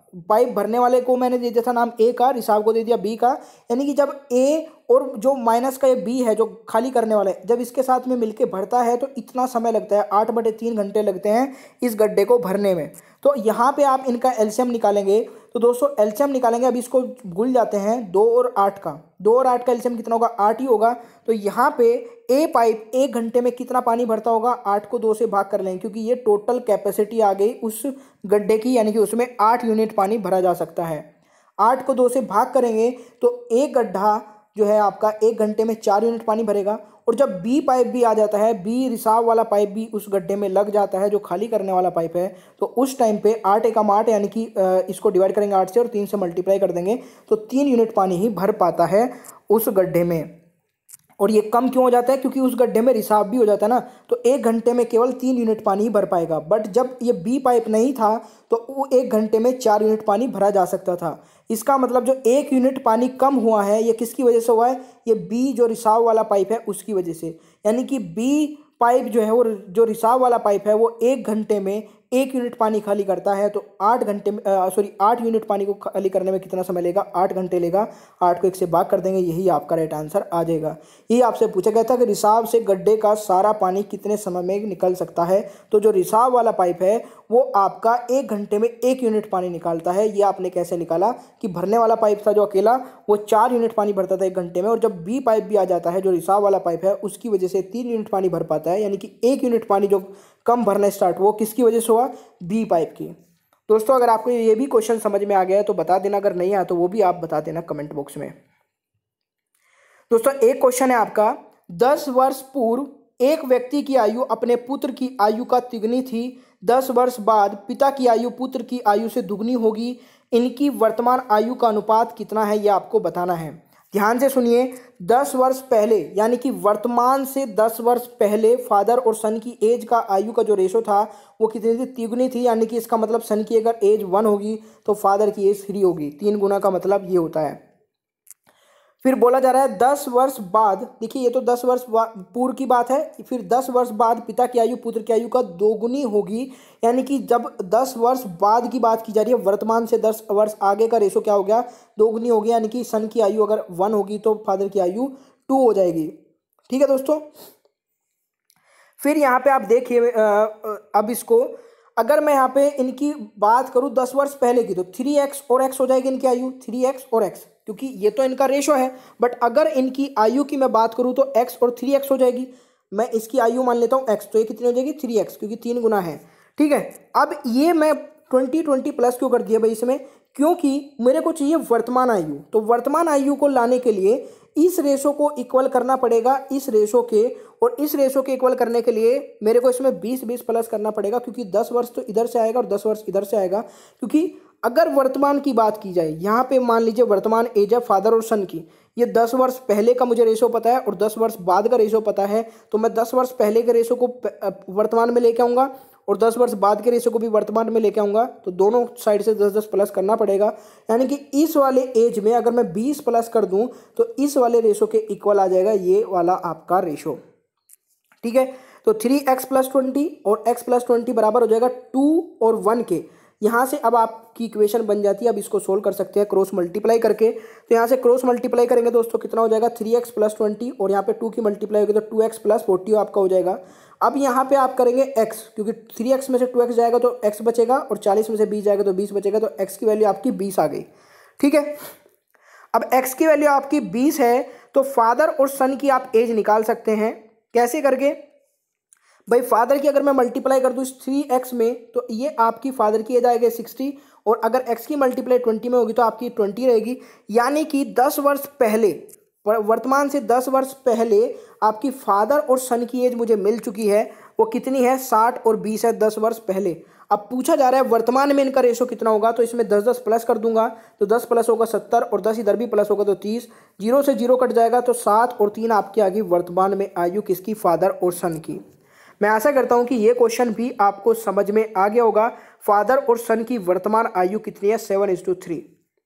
पाइप भरने वाले को मैंने दे दिया था नाम ए का, रिसाव को दे दिया बी का, यानी कि जब ए और जो माइनस का ये बी है जो खाली करने वाला है, जब इसके साथ में मिलके भरता है तो इतना समय लगता है, 8/3 घंटे लगते हैं इस गड्ढे को भरने में। तो यहाँ पे आप इनका एलसीएम निकालेंगे। तो दोस्तों एलसीएम निकालेंगे, अब इसको भूल जाते हैं, 2 और 8 का, 2 और 8 का एलसीएम कितना होगा, 8 ही होगा। तो यहाँ पे ए पाइप 1 घंटे में कितना पानी भरता होगा, 8 को 2 से भाग कर लेंगे, क्योंकि ये टोटल कैपेसिटी आ गई उस गड्ढे की, यानी कि उसमें 8 यूनिट पानी भरा जा सकता है। 8 को 2 से भाग करेंगे तो एक गड्ढा जो है आपका 1 घंटे में 4 यूनिट पानी भरेगा। और जब बी पाइप भी आ जाता है, बी रिसाव वाला पाइप भी उस गड्ढे में लग जाता है जो खाली करने वाला पाइप है, तो उस टाइम पे 8 एकम 8, यानी कि इसको डिवाइड करेंगे 8 से और 3 से मल्टीप्लाई कर देंगे तो 3 यूनिट पानी ही भर पाता है उस गड्ढे में। और ये कम क्यों हो जाता है, क्योंकि उस गड्ढे में रिसाव भी हो जाता है ना, तो 1 घंटे में केवल 3 यूनिट पानी ही भर पाएगा। बट जब ये बी पाइप नहीं था तो वो 1 घंटे में 4 यूनिट पानी भरा जा सकता था। इसका मतलब जो 1 यूनिट पानी कम हुआ है ये किसकी वजह से हुआ है, ये बी जो रिसाव वाला पाइप है उसकी वजह से। यानी कि बी पाइप जो है वो जो रिसाव वाला पाइप है वो 1 घंटे में 1 यूनिट पानी खाली करता है, तो 8 घंटे में 8 यूनिट पानी को खाली करने में कितना समय लेगा, 8 घंटे लेगा। 8 को 1 से भाग कर देंगे, यही आपका राइट आंसर आ जाएगा। यही आपसे पूछा गया था कि रिसाव से गड्ढे का सारा पानी कितने समय में निकल सकता है। तो जो रिसाव वाला पाइप है वो आपका 1 घंटे में 1 यूनिट पानी निकालता है। ये आपने कैसे निकाला कि भरने वाला पाइप था जो अकेला, वो 4 यूनिट पानी भरता था 1 घंटे में, और जब बी पाइप भी आ जाता है जो रिसाव वाला पाइप है उसकी वजह से 3 यूनिट पानी भर पाता है, यानी कि 1 यूनिट पानी जो कम भरना स्टार्ट वो किसकी वजह से हुआ, बी पाइप की। दोस्तों अगर आपको ये भी क्वेश्चन समझ में आ गया है तो बता देना, अगर नहीं आया तो वो भी आप बता देना कमेंट बॉक्स में। दोस्तों एक क्वेश्चन है आपका, 10 वर्ष पूर्व एक व्यक्ति की आयु अपने पुत्र की आयु का तिगुनी थी, 10 वर्ष बाद पिता की आयु पुत्र की आयु से दुगनी होगी, इनकी वर्तमान आयु का अनुपात कितना है, यह आपको बताना है। ध्यान से सुनिए, 10 वर्ष पहले यानी कि वर्तमान से 10 वर्ष पहले फादर और सन की एज का आयु का जो रेशो था वो कितनी थी, तिगुनी थी। यानी कि इसका मतलब सन की अगर एज 1 होगी तो फादर की एज 3 होगी, 3 गुना का मतलब ये होता है। फिर बोला जा रहा है 10 वर्ष बाद, देखिए ये तो 10 वर्ष पूर्व की बात है, फिर 10 वर्ष बाद पिता की आयु पुत्र की आयु का दोगुनी होगी। यानी कि जब 10 वर्ष बाद की बात की जा रही है, वर्तमान से 10 वर्ष आगे का रेशो क्या हो गया, दोगुनी हो गया। यानी कि सन की आयु अगर 1 होगी तो फादर की आयु 2 हो जाएगी। ठीक है दोस्तों, फिर यहाँ पे आप देखिए, अब इसको अगर मैं यहाँ पे इनकी बात करूँ 10 वर्ष पहले की, तो 3x और x हो जाएगी इनकी आयु, 3x और x, क्योंकि ये तो इनका रेशो है। बट अगर इनकी आयु की मैं बात करूँ तो x और 3x हो जाएगी। मैं इसकी आयु मान लेता हूँ x, तो ये कितनी हो जाएगी 3x, क्योंकि 3 गुना है। ठीक है, अब ये मैं 20 प्लस क्यों कर दिया भाई इसमें, क्योंकि मेरे को चाहिए वर्तमान आयु। तो वर्तमान आयु को लाने के लिए इस रेशो को इक्वल करना पड़ेगा इस रेशो के, और इस रेशो के इक्वल करने के लिए मेरे को इसमें 20 प्लस करना पड़ेगा, क्योंकि 10 वर्ष तो इधर से आएगा और 10 वर्ष इधर से आएगा। क्योंकि अगर वर्तमान की बात की जाए, यहाँ पे मान लीजिए वर्तमान एज है फादर और सन की, ये 10 वर्ष पहले का मुझे रेशो पता है और 10 वर्ष बाद का रेशो पता है, तो मैं 10 वर्ष पहले के रेशो को वर्तमान में लेके आऊँगा और 10 वर्ष बाद के रेशो को भी वर्तमान में लेके आऊँगा, तो दोनों साइड से 10-10 प्लस करना पड़ेगा। यानी कि इस वाले एज में अगर मैं 20 प्लस कर दूँ तो इस वाले रेशो के इक्वल आ जाएगा ये वाला आपका रेशो। ठीक है, तो 3x + 20 और x + 20 बराबर हो जाएगा 2 और 1 के। यहाँ से अब आपकी इक्वेशन बन जाती है। अब इसको सोल्व कर सकते हैं क्रॉस मल्टीप्लाई करके। तो यहाँ से क्रॉस मल्टीप्लाई करेंगे दोस्तों, कितना हो जाएगा 3x + 20, और यहाँ पे 2 की मल्टीप्लाई होगी तो 2x + 40 आपका हो जाएगा। अब यहाँ पे आप करेंगे x, क्योंकि 3x में से 2x जाएगा तो x बचेगा, और 40 में से 20 जाएगा तो 20 बचेगा, तो x की वैल्यू आपकी 20 आ गई। ठीक है, अब x की वैल्यू आपकी 20 है तो फादर और सन की आप एज निकाल सकते हैं। कैसे करके भाई, फादर की अगर मैं मल्टीप्लाई कर दूँ 3x में तो ये आपकी फादर की एज आएगी 60, और अगर x की मल्टीप्लाई 20 में होगी तो आपकी 20 रहेगी। यानी कि 10 वर्ष पहले, वर्तमान से 10 वर्ष पहले आपकी फादर और सन की एज मुझे मिल चुकी है। वो कितनी है, 60 और 20 है 10 वर्ष पहले। अब पूछा जा रहा है वर्तमान में इनका रेशो कितना होगा, तो इसमें 10-10 प्लस कर दूंगा, तो 10 प्लस होगा 70, और 10 इधर भी प्लस होगा तो 30, 0 से 0 कट जाएगा, तो 7 और 3 आपकी आ गई वर्तमान में आयु किसकी, फादर और सन की। मैं आशा करता हूं कि ये क्वेश्चन भी आपको समझ में आ गया होगा। फादर और सन की वर्तमान आयु कितनी है, 7:3।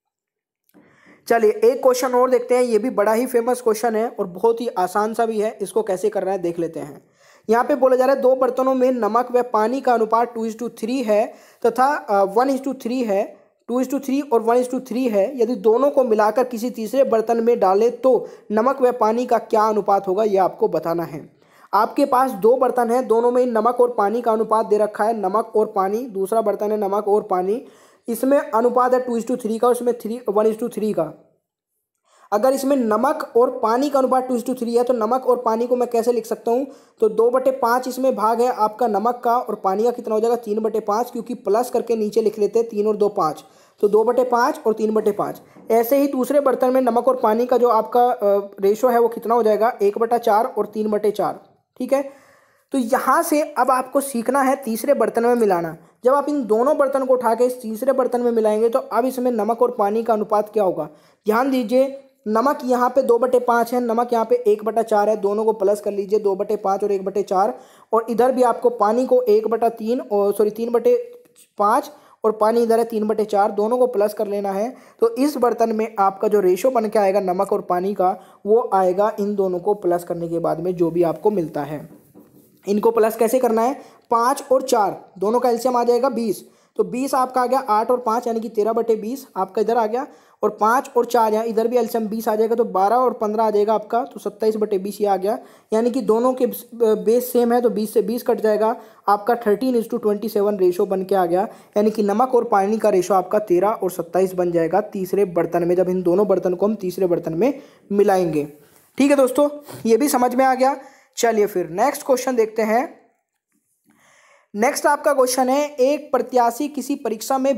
चलिए एक क्वेश्चन और देखते हैं, ये भी बड़ा ही फेमस क्वेश्चन है और बहुत ही आसान सा भी है। इसको कैसे कर रहा है देख लेते हैं। यहाँ पे बोला जा रहा है 2 बर्तनों में नमक व पानी का अनुपात 2:3 है तथा 1:3 है, 2:3 और 1:3 है, यदि दोनों को मिलाकर किसी तीसरे बर्तन में डालें तो नमक व पानी का क्या अनुपात होगा, ये आपको बताना है। आपके पास दो बर्तन हैं, दोनों में नमक और पानी का अनुपात दे रखा है, नमक और पानी। दूसरा बर्तन है नमक और पानी, इसमें अनुपात है 2:3 का, उसमें 1:3 का। अगर इसमें नमक और पानी का अनुपात 2:3 है तो नमक और पानी को मैं कैसे लिख सकता हूँ, तो 2/5 इसमें भाग है आपका नमक का, और पानी का कितना हो जाएगा 3/5, क्योंकि प्लस करके नीचे लिख लेते हैं 3 और 2 5, तो 2/5 और 3/5। ऐसे ही दूसरे बर्तन में नमक और पानी का जो आपका रेशो है वो कितना हो जाएगा 1/4 और 3/4। ठीक है, तो यहाँ से अब आपको सीखना है तीसरे बर्तन में मिलाना। जब आप इन दोनों बर्तन को उठा के इस तीसरे बर्तन में मिलाएंगे तो अब इसमें नमक और पानी का अनुपात क्या होगा। ध्यान दीजिए, नमक यहाँ पे 2/5 है, नमक यहाँ पे 1/4 है, दोनों को प्लस कर लीजिए 2/5 और 1/4, और इधर भी आपको पानी को 1/3 और 3/5 और पानी इधर है 3/4, दोनों को प्लस कर लेना है। तो इस बर्तन में आपका जो रेशो बन के आएगा नमक और पानी का, वो आएगा इन दोनों को प्लस करने के बाद में जो भी आपको मिलता है। इनको प्लस कैसे करना है, 5 और 4 दोनों का एलसीएम आ जाएगा 20, तो 20 आपका आ गया, 8 और 5 यानी कि 13/20 आपका इधर आ गया, और 5 और 4 यहाँ इधर भी एलसीएम 20 आ जाएगा, तो 12 और 15 आ जाएगा आपका, तो 27/20 ये आ गया। यानी कि दोनों के बेस सेम है, तो 20 से 20 कट जाएगा, आपका 13:27 रेशो बन के आ गया। यानी कि नमक और पानी का रेशो आपका 13 और 27 बन जाएगा तीसरे बर्तन में, जब इन दोनों बर्तन को हम तीसरे बर्तन में मिलाएंगे। ठीक है दोस्तों, ये भी समझ में आ गया। चलिए फिर नेक्स्ट क्वेश्चन देखते हैं। नेक्स्ट आपका क्वेश्चन है, एक प्रत्याशी किसी परीक्षा में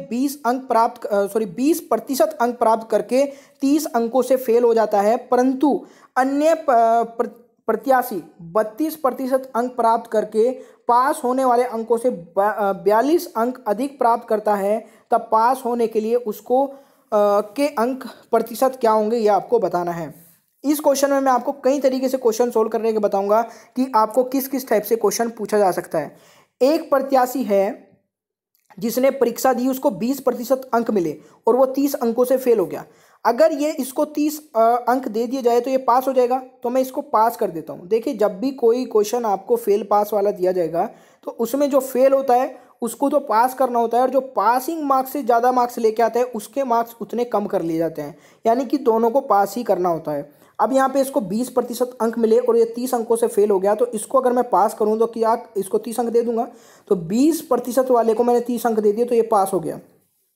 20% अंक प्राप्त करके 30 अंकों से फेल हो जाता है, परंतु अन्य प्रत्याशी 32% अंक प्राप्त करके पास होने वाले अंकों से 42 अंक अधिक प्राप्त करता है, तब पास होने के लिए उसको के अंक प्रतिशत क्या होंगे, ये आपको बताना है। इस क्वेश्चन में मैं आपको कई तरीके से क्वेश्चन सोल्व करने के बताऊंगा कि आपको किस किस टाइप से क्वेश्चन पूछा जा सकता है। एक प्रत्याशी है जिसने परीक्षा दी, उसको 20% अंक मिले और वो 30 अंकों से फेल हो गया। अगर ये इसको 30 अंक दे दिए जाए तो ये पास हो जाएगा, तो मैं इसको पास कर देता हूँ। देखिए, जब भी कोई क्वेश्चन आपको फेल पास वाला दिया जाएगा तो उसमें जो फेल होता है उसको तो पास करना होता है, और जो पासिंग मार्क्स से ज़्यादा मार्क्स लेके आता है उसके मार्क्स उतने कम कर लिए जाते हैं, यानी कि दोनों को पास ही करना होता है। अब यहाँ पे इसको 20% अंक मिले और ये 30 अंकों से फेल हो गया, तो इसको अगर मैं पास करूँ तो क्या इसको 30 अंक दे दूंगा, तो 20% वाले को मैंने 30 अंक दे दिए तो ये पास हो गया।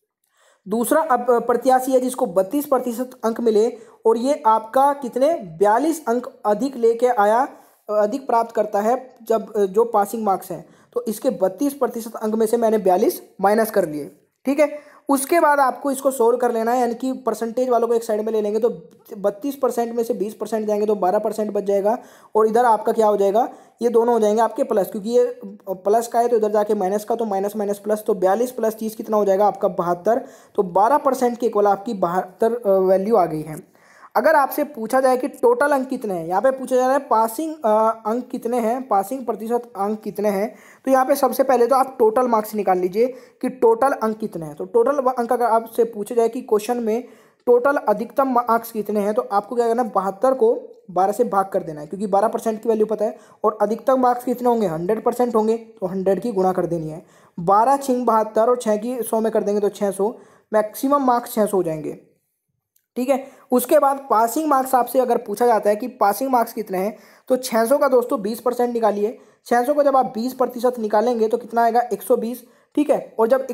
दूसरा अब प्रत्याशी है जिसको 32% अंक मिले और ये आपका कितने 42 अंक अधिक लेके आया, अधिक प्राप्त करता है जब जो पासिंग मार्क्स हैं, तो इसके 32% अंक में से मैंने 42 माइनस कर लिए। ठीक है, उसके बाद आपको इसको सोल्व कर लेना है, यानी कि परसेंटेज वालों को एक साइड में ले लेंगे तो 32% में से 20% जाएंगे तो 12% बच जाएगा, और इधर आपका क्या हो जाएगा, ये दोनों हो जाएंगे आपके प्लस, क्योंकि ये प्लस का है तो इधर जाके माइनस का, तो माइनस माइनस प्लस, तो 42 + 30 कितना हो जाएगा आपका 72, तो 12% के इक्वल आपकी 72 वैल्यू आ गई है। अगर आपसे पूछा जाए कि टोटल अंक कितने हैं, यहाँ पे पूछा जा रहा है पासिंग अंक कितने हैं, पासिंग प्रतिशत अंक कितने हैं, तो यहाँ पे सबसे पहले तो आप टोटल मार्क्स निकाल लीजिए कि टोटल अंक कितने हैं। तो टोटल अंक अगर आपसे पूछा जाए कि क्वेश्चन में टोटल अधिकतम मार्क्स कितने हैं, तो आपको क्या करना है, 72 को 12 से भाग कर देना है, क्योंकि 12% की वैल्यू पता है, और अधिकतम मार्क्स कितने होंगे 100% होंगे, तो 100 की गुणा कर देनी है। 12 × 72 और 6 की 100 में कर देंगे तो 600, मैक्सिमम मार्क्स 600 हो जाएंगे। ठीक है, उसके बाद पासिंग मार्क्स आपसे अगर पूछा जाता है कि पासिंग मार्क्स कितने हैं, तो 600 का दोस्तों 20% निकालिए। 600 को जब आप 20% निकालेंगे तो कितना आएगा 120। ठीक है, और जब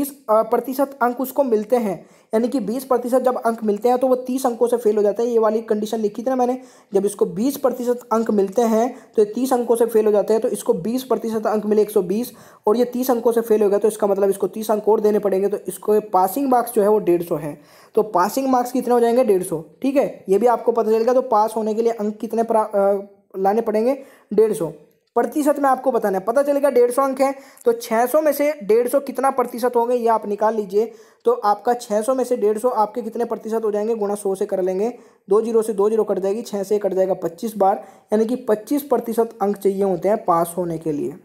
120% अंक उसको मिलते हैं, यानी कि 20% जब अंक मिलते हैं तो वो 30 अंकों से फेल हो जाता है। ये वाली कंडीशन लिखी थी ना मैंने, जब इसको 20% अंक मिलते हैं तो ये 30 अंकों से फेल हो जाते हैं, तो इसको 20% अंक मिले 120 और ये 30 अंकों से फेल हो गया, तो इसका मतलब इसको 30 अंक और देने पड़ेंगे, तो इसको पासिंग मार्क्स जो है वो 150 है। तो पासिंग मार्क्स कितने हो जाएंगे 150। ठीक है, ये भी आपको पता चलेगा। तो पास होने के लिए अंक कितने लाने पड़ेंगे 150। प्रतिशत में आपको बताना है, पता चलेगा 150 अंक है तो 600 में से 150 कितना प्रतिशत होंगे ये आप निकाल लीजिए। तो आपका 600 में से 150 आपके कितने प्रतिशत हो जाएंगे, गुणा 100 से कर लेंगे, 2 0 से 2 0 कट जाएगी, 6 से कट जाएगा 25 बार, यानी कि 25% अंक चाहिए होते हैं पास होने के लिए।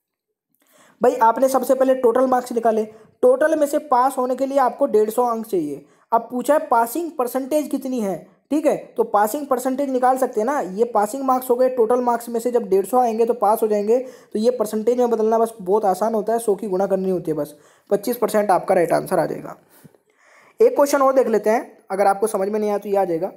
भाई आपने सबसे पहले टोटल मार्क्स निकाले, टोटल में से पास होने के लिए आपको 150 अंक चाहिए। अब पूछा है पासिंग परसेंटेज कितनी है। ठीक है, तो पासिंग परसेंटेज निकाल सकते हैं ना, ये पासिंग मार्क्स हो गए, टोटल मार्क्स में से जब 150 आएंगे तो पास हो जाएंगे। तो ये परसेंटेज में बदलना बस बहुत आसान होता है, 100 की गुणा करनी होती है बस, 25% आपका राइट आंसर आ जाएगा। एक क्वेश्चन और देख लेते हैं, अगर आपको समझ में नहीं आया तो ये आ जाएगा।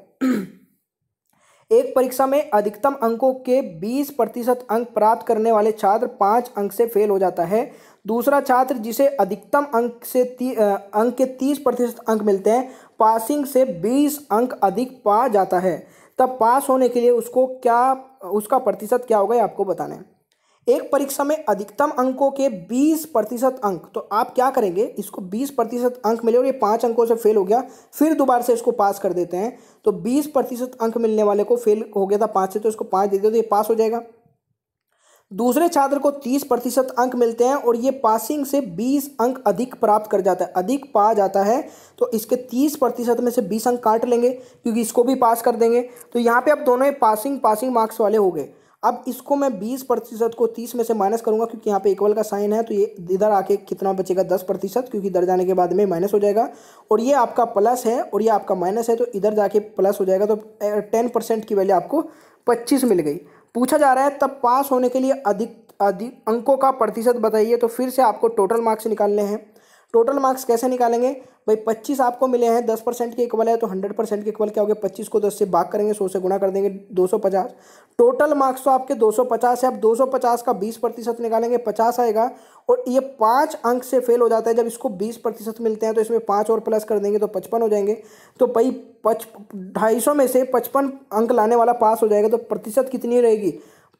एक परीक्षा में अधिकतम अंकों के 20% अंक प्राप्त करने वाले छात्र 5 अंक से फेल हो जाता है। दूसरा छात्र जिसे अधिकतम अंक के 30% अंक मिलते हैं, पासिंग से 20 अंक अधिक पा जाता है, तब पास होने के लिए उसका प्रतिशत क्या होगा, ये आपको बताना है। एक परीक्षा में अधिकतम अंकों के 20% अंक, तो आप क्या करेंगे, इसको 20% अंक मिले और ये 5 अंकों से फेल हो गया, फिर दोबारा से इसको पास कर देते हैं। तो 20% अंक मिलने वाले को फेल हो गया था 5 से, तो इसको 5 दे दो तो ये पास हो जाएगा। दूसरे छात्र को 30% अंक मिलते हैं और ये पासिंग से 20 अंक अधिक प्राप्त कर जाता है, अधिक पा जाता है, तो इसके 30% में से 20 अंक काट लेंगे क्योंकि इसको भी पास कर देंगे। तो यहाँ पे अब दोनों पासिंग मार्क्स वाले हो गए। अब इसको मैं 20% को 30 में से माइनस करूंगा क्योंकि यहाँ पे इक्वल का साइन है, तो ये इधर आके कितना बचेगा 10%, क्योंकि इधर जाने के बाद में माइनस हो जाएगा। और ये आपका प्लस है और ये आपका माइनस है, तो इधर जाके प्लस हो जाएगा। तो 10% की वैल्यू आपको 25 मिल गई। पूछा जा रहा है तब पास होने के लिए अधिक अंकों का प्रतिशत बताइए। तो फिर से आपको टोटल मार्क्स निकालने हैं। टोटल मार्क्स कैसे निकालेंगे भाई, 25 आपको मिले हैं, 10% के इक्वल है, तो 100% के इक्वल क्या हो गया, 25 को 10 से भाग करेंगे, 100 से गुणा कर देंगे, 250। टोटल मार्क्स तो आपके 250 है। अब 250 का 20% निकालेंगे, 50 आएगा। और ये 5 अंक से फेल हो जाता है, जब इसको 20% मिलते हैं तो इसमें 5 और प्लस कर देंगे तो 55 हो जाएंगे। तो भाई 250 में से 55 अंक लाने वाला पास हो जाएगा, तो प्रतिशत कितनी रहेगी,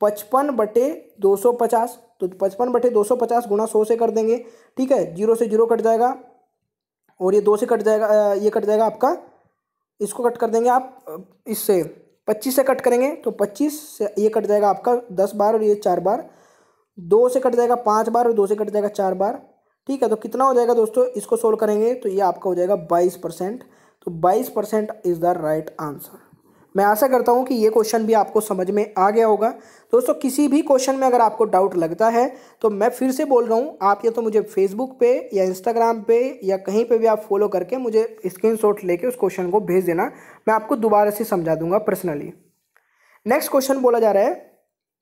55/250। तो 55/250 गुणा 100 से कर देंगे, ठीक है, 0 से 0 कट जाएगा और ये 2 से कट जाएगा, ये कट जाएगा आपका, इसको कट कर देंगे आप इससे, 25 से कट करेंगे तो 25 से ये कट जाएगा आपका 10 बार और ये 4 बार, 2 से कट जाएगा 5 बार और 2 से कट जाएगा 4 बार, ठीक है। तो कितना हो जाएगा दोस्तों, इसको सोल्व करेंगे तो ये आपका हो जाएगा 22%। तो 22% इज़ द राइट आंसर। मैं आशा करता हूं कि ये क्वेश्चन भी आपको समझ में आ गया होगा। दोस्तों किसी भी क्वेश्चन में अगर आपको डाउट लगता है तो मैं फिर से बोल रहा हूं, आप या तो मुझे फेसबुक पे या इंस्टाग्राम पे या कहीं पे भी आप फॉलो करके मुझे स्क्रीनशॉट लेके उस क्वेश्चन को भेज देना, मैं आपको दोबारा से समझा दूंगा पर्सनली। नेक्स्ट क्वेश्चन बोला जा रहा है,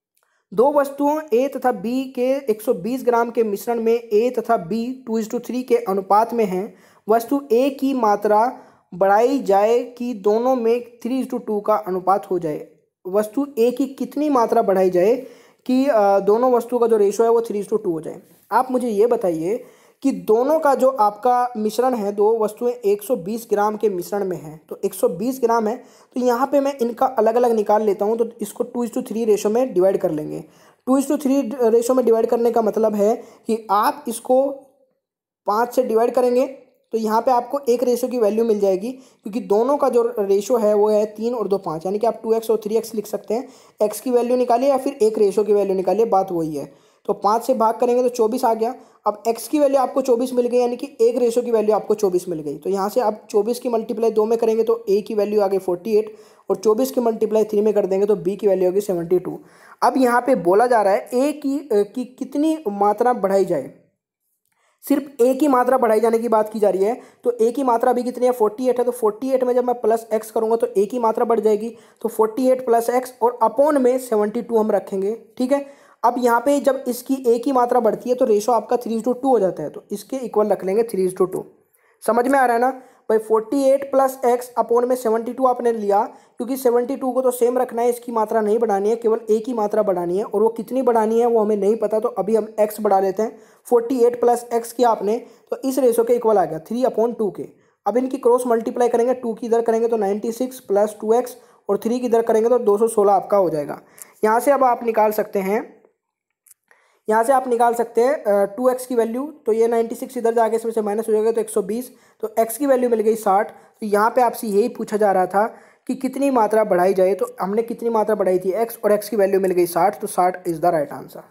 दो वस्तुओं ए तथा बी के 120 ग्राम के मिश्रण में ए तथा बी 2:3 के अनुपात में हैं। वस्तु ए की मात्रा बढ़ाई जाए कि दोनों में 3:2 का अनुपात हो जाए। वस्तु ए की कितनी मात्रा बढ़ाई जाए कि दोनों वस्तुओं का जो रेशो है वो 3:2 हो जाए। आप मुझे ये बताइए कि दोनों का जो आपका मिश्रण है, दो वस्तुएं 120 ग्राम के मिश्रण में हैं, तो 120 ग्राम है, तो यहाँ पे मैं इनका अलग अलग निकाल लेता हूँ। तो इसको 2:3 रेशो में डिवाइड कर लेंगे। 2:3 रेशो में डिवाइड करने का मतलब है कि आप इसको 5 से डिवाइड करेंगे तो यहाँ पे आपको एक रेशो की वैल्यू मिल जाएगी, क्योंकि दोनों का जो रेशो है वो है 3 और 2 5, यानी कि आप 2x और 3x लिख सकते हैं। x की वैल्यू निकालिए या फिर एक रेशो की वैल्यू निकालिए, बात वही है। तो 5 से भाग करेंगे तो 24 आ गया। अब x की वैल्यू आपको 24 मिल गई, यानी कि एक रेशो की वैल्यू आपको 24 मिल गई। तो यहाँ से आप 24 की मल्टीप्लाई 2 में करेंगे तो a की वैल्यू आ गई 48 और 24 की मल्टीप्लाई 3 में कर देंगे तो b की वैल्यू होगी 72। अब यहाँ पे बोला जा रहा है a की कितनी मात्रा बढ़ाई जाए, सिर्फ ए की मात्रा बढ़ाई जाने की बात की जा रही है। तो ए की मात्रा अभी कितनी है, 48 है। तो 48 में जब मैं प्लस एक्स करूंगा तो ए की मात्रा बढ़ जाएगी, तो 48 प्लस एक्स और अपॉन में 72 हम रखेंगे, ठीक है। अब यहाँ पे जब इसकी ए की मात्रा बढ़ती है तो रेशो आपका 3:2 हो जाता है, तो इसके इक्वल रख लेंगे 3:2। समझ में आ रहा है ना भाई। 48 प्लस एक्स अपॉन में 72 आपने लिया, क्योंकि 72 को तो सेम रखना है, इसकी मात्रा नहीं बढ़ानी है, केवल ए की मात्रा बढ़ानी है, और वो कितनी बढ़ानी है वो हमें नहीं पता, तो अभी हम एक्स बढ़ा लेते हैं। 48 प्लस एक्स किया आपने तो इस रेशो के इक्वल आ गया 3/2 के। अब इनकी क्रॉस मल्टीप्लाई करेंगे, 2 की इधर करेंगे तो 96 प्लस 2x और 3 की इधर करेंगे तो 216 आपका हो जाएगा। यहाँ से अब आप निकाल सकते हैं, यहाँ से आप निकाल सकते हैं 2x की वैल्यू, तो ये 96 इधर जाके इसमें से माइनस हो जाएगा तो 120, तो x की वैल्यू मिल गई 60। तो यहाँ पे आपसे यही पूछा जा रहा था कि कितनी मात्रा बढ़ाई जाए, तो हमने कितनी मात्रा बढ़ाई थी x, और x की वैल्यू मिल गई 60, तो 60 इज़ द राइट आंसर,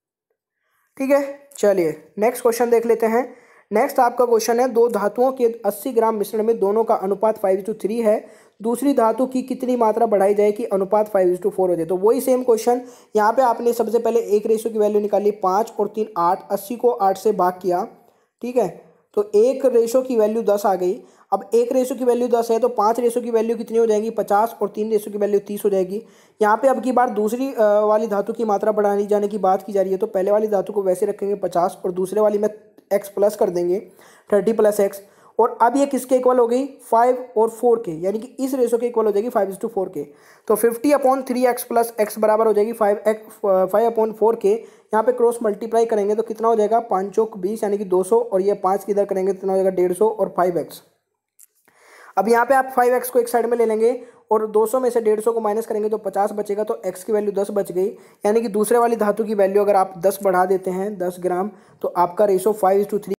ठीक है। चलिए नेक्स्ट क्वेश्चन देख लेते हैं। नेक्स्ट आपका क्वेश्चन है, दो धातुओं के 80 ग्राम मिश्रण में दोनों का अनुपात 5:3 है। दूसरी धातु की कितनी मात्रा बढ़ाई जाए कि अनुपात 5:4 हो जाए। तो वही सेम क्वेश्चन, यहाँ पे आपने सबसे पहले एक रेशो की वैल्यू निकाली 5 और 3 8, 80 को 8 से भाग किया, ठीक है। तो एक रेशो की वैल्यू 10 आ गई। अब एक रेशो की वैल्यू 10 है तो 5 रेशो की वैल्यू कितनी हो जाएगी 50, और 3 रेशो की वैल्यू 30 हो जाएगी। यहाँ पे अब की बार दूसरी वाली धातु की मात्रा बढ़ानी जाने की बात की जा रही है, तो पहले वाली धातु को वैसे रखेंगे 50 और दूसरे वाली में x प्लस कर देंगे 30 प्लस एक्स, और अब ये किसके इक्वल हो गई, 5 और 4 के, यानी कि इस रेशो के इक्वल हो जाएगी 5:4 के। तो 50/3x प्लस x बराबर हो जाएगी 5/4 के। यहाँ पे क्रॉस मल्टीप्लाई करेंगे तो कितना हो जाएगा, 5 चौक 20 यानी कि 200, और ये 5 किधर करेंगे तो कितना हो जाएगा 150 और 5x। अब यहाँ पे आप 5x को एक साइड में ले लेंगे और 200 में से 150 को माइनस करेंगे तो 50 बचेगा, तो x की वैल्यू 10 बच गई। यानी कि दूसरे वाली धातु की वैल्यू अगर आप 10 बढ़ा देते हैं 10 ग्राम, तो आपका रेशो 5:3